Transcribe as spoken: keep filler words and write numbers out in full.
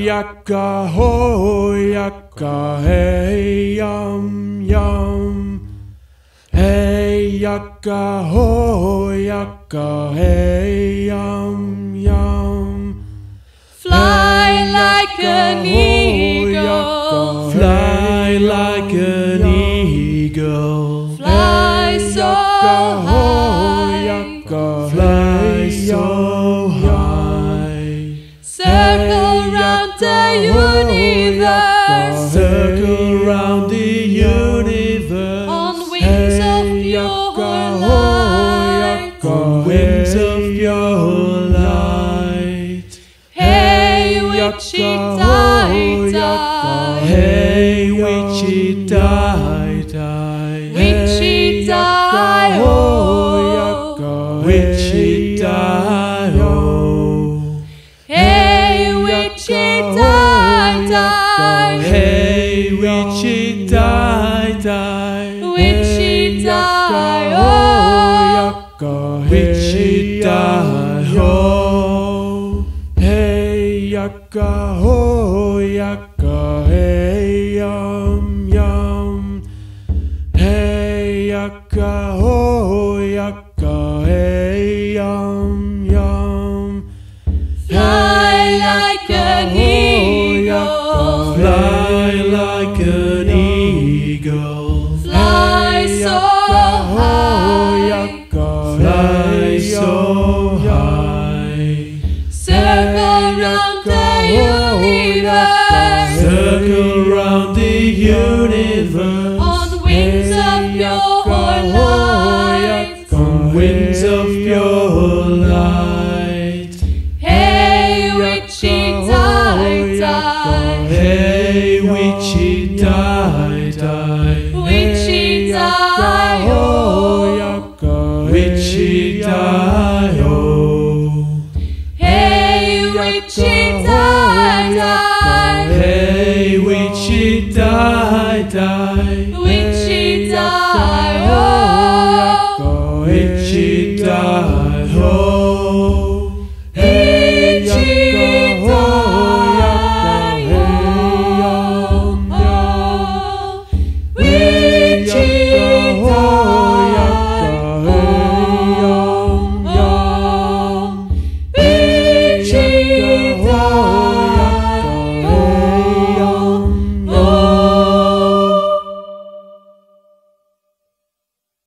yakka ho yakka hey yum yum. Hey yakka ho yakka hey yum yum. Fly like an eagle, fly like an eagle. Fly so high, fly so high. Circle round the universe, circle round the universe. On wings of your light, on wings of your light. Hey witchy die die, hey witchy die die, witchy die oh, witchy die oh. Hey witchy die die, hey witchy die die, witchy die oh, witchy die oh. Hey yakka ho yakka hey yum yum. Hey yakka ho yakka hey yum yum. Fly like an eagle, fly like an eagle. Fly so high, fly so high. Circle round the universe, circle round the universe. On wings of your light, on wings of your light. Hey witchy die die, hey witchy die die, witchy die oh, witchy die oh. Hey witchy die die, hey witchy die die, witchy die oh, witchy die